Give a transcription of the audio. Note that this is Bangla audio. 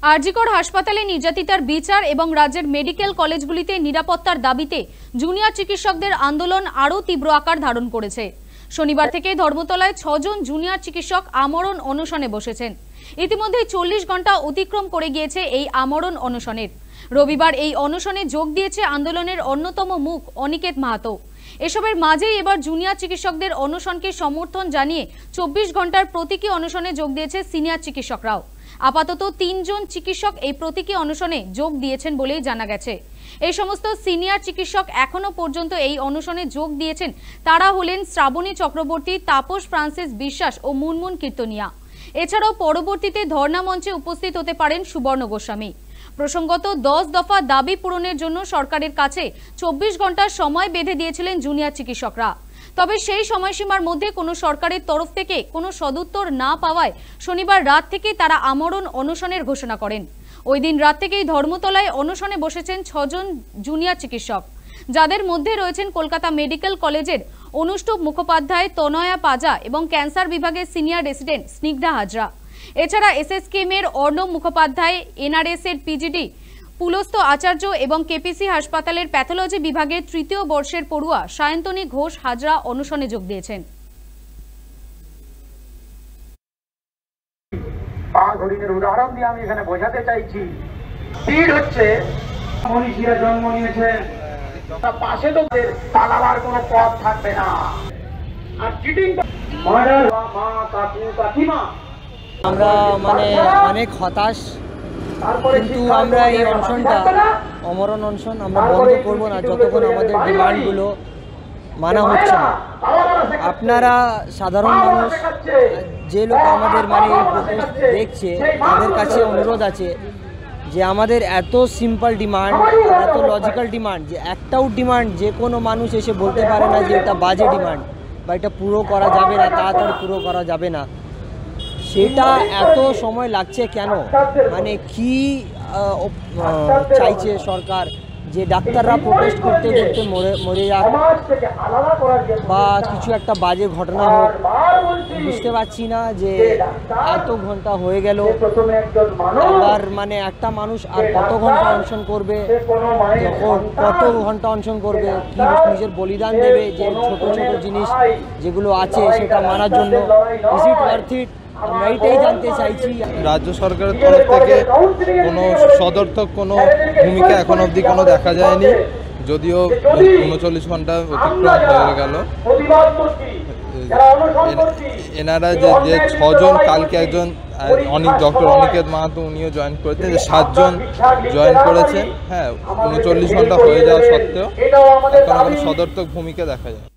আরজিকর হাসপাতালে নির্যাতিতার বিচার এবং রাজ্যের মেডিকেল কলেজগুলিতে নিরাপত্তার দাবিতে জুনিয়র চিকিৎসকদের আন্দোলন আরও তীব্র আকার ধারণ করেছে। শনিবার থেকে ধর্মতলায় 6 জন জুনিয়র চিকিৎসক আমরণ অনশনে বসেছেন। ইতিমধ্যে 40 ঘন্টা অতিক্রম করে গিয়েছে এই আমরণ অনশনের। রবিবার এই অনশনে যোগ দিয়েছে আন্দোলনের অন্যতম মুখ অনিকেত মাহাতো। এসবের মাঝেই এবার জুনিয়র চিকিৎসকদের অনশনকে সমর্থন জানিয়ে 24 ঘন্টার প্রতীকী অনশনে যোগ দিয়েছে সিনিয়র চিকিৎসকরাও। আপাতত 3 জন চিকিৎসক এই প্রতীকী অনশনে যোগ দিয়েছেন বলেই জানা গেছে। এই সমস্ত সিনিয়র চিকিৎসক এখনো পর্যন্ত এই অনশনে যোগ দিয়েছেন তারা হলেন শ্রাবণী চক্রবর্তী, তাপস ফ্রান্সিস বিশ্বাস ও মুনমুন কীর্তনিয়া। এছাড়াও পরবর্তীতে ধর্ণা মঞ্চে উপস্থিত হতে পারেন সুবর্ণ গোস্বামী। প্রসঙ্গত 10 দফা দাবি পূরণের জন্য সরকারের কাছে 24 ঘন্টার সময় বেঁধে দিয়েছিলেন জুনিয়র চিকিৎসকরা। তবে সেই সময়সীমার মধ্যে কোনো সরকারের তরফ থেকে কোনো সদুত্তর না পাওয়ায় শনিবার রাত থেকে তারা আমরণ অনশনের ঘোষণা করেন। ওই দিন রাত থেকেই ধর্মতলায় অনশনে বসেছেন 6 জন জুনিয়র চিকিৎসক, যাদের মধ্যে রয়েছেন কলকাতা মেডিকেল কলেজের অনুষ্টুপ মুখোপাধ্যায়, তনয়া পাজা এবং ক্যান্সার বিভাগের সিনিয়র রেসিডেন্ট স্নিগ্ধা হাজরা। এছাড়া এসএসকেএম এর অর্ণব মুখোপাধ্যায়, এনআরএস এর পিজিডি পুলস্ত আচার্য এবং কেপিসি হাসপাতালের প্যাথোলজি বিভাগের 3য় বর্ষের পড়ুয়া সায়ন্তনী ঘোষ হাজরা অনশনে যোগ দিয়েছেন। উদাহরণ দিয়ে আমি এখানে বোঝাতে চাইছি, ভিড় হচ্ছে মনীষীরা জন্ম নিয়েছেন, তার পাশে তো পালাবার কোনো পথ থাকবে না। আর চিটিং মার্ডার মা কাকু কাকিমা আমরা অনেক হতাশ, কিন্তু আমরা এই অনশনটা অমরণ অনশন আমরা বন্ধ করব না যতক্ষণ আমাদের ডিমান্ডগুলো মানা হচ্ছে না। আপনারা সাধারণ মানুষ, যে লোক আমাদের এই প্রোটেস্ট দেখছে, তাদের কাছে অনুরোধ আছে যে আমাদের এত সিম্পল ডিমান্ড, এত লজিক্যাল ডিমান্ড, যে একটাও ডিমান্ড যে কোনো মানুষ এসে বলতে পারে না যে এটা বাজে ডিমান্ড বা এটা পুরো করা যাবে না, তাড়াতাড়ি পুরো করা যাবে না। সেটা এত সময় লাগছে কেন? কি চাইছে সরকার? যে ডাক্তাররা প্রোটেস্ট করতে করতে মরে যাক বা কিছু একটা বাজে ঘটনা হোক, বুঝতে পারছি না যে এত ঘন্টা হয়ে গেল। আবার একটা মানুষ আর কত ঘন্টা অনশন করবে, কত ঘন্টা অনশন করবে, কি নিজের বলিদান দেবে যে ছোট ছোট জিনিস যেগুলো আছে সেটা মানার জন্য? Is it worth it? আমরা এইটাই জানতে চাইছি। রাজ্য সরকারের তরফ থেকে কোনো সদর্থক কোনো ভূমিকা এখন অবধি কোনো দেখা যায়নি, যদিও 39 ঘন্টা অতিক্রম হয়ে গেল। এনারা যে 6 জন, কালকে একজন ডক্টর অনিকেত মাহাতো উনিও জয়েন করেছেন, যে 7 জন জয়েন করেছেন। 39 ঘন্টা হয়ে যাওয়া সত্ত্বেও এখন কোনো সদর্থক ভূমিকা দেখা যায়।